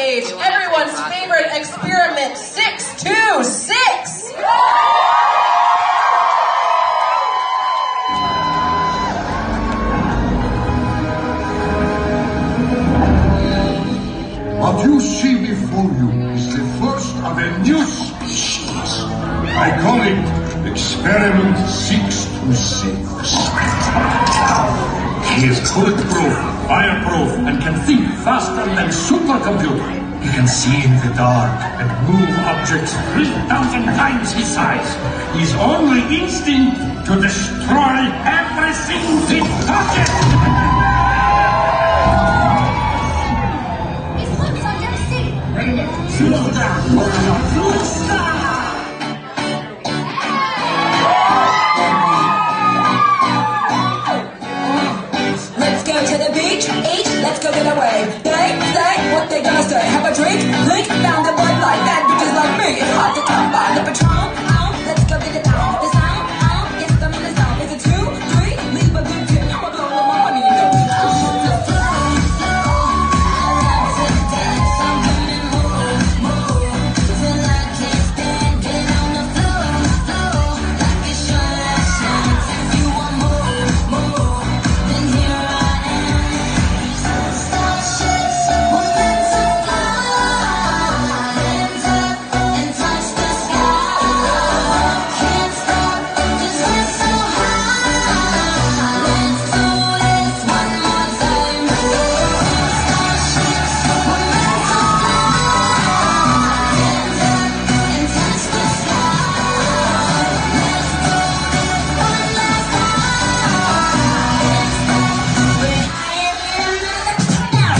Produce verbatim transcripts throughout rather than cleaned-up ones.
Everyone's favorite experiment six two six. What you see before you is the first of a new species. I call it Experiment six two six. He is bulletproof, fireproof, and can think faster than supercomputer. He can see in the dark and move objects three thousand times his size. His only instinct to destroy everything he touches. It looks like I'm safe. Let's go to the beach, eat, let's go get away. They say what they gonna say. Have a drink, blink, found a Bud Light. Bad bitches like me, it's hard to come by. The Patron, oh, let's go get it down. The sound, oh, yes, I'm in the zone. Is it two, three? Leave a good tip, I'ma blow the money. The flow, the flow, I like to dance, I'm coming home, move, till I can't stand. Get on the floor, floor, like it's your last chance. If you want more, more, then here I am. Starships, we're meant to fly. Hands up and touch the sky. Can't stop, just get so high. Let's do this one more time. Starships, we're meant to fly. Hands up and touch the sky. Let's do this one last time. We're higher than another now.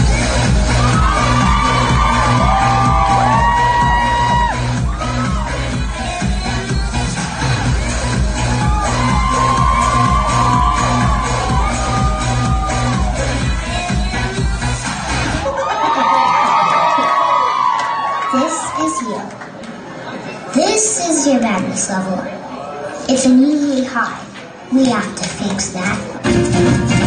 This is you. This is your madness level. It's an E high. We have to fix that.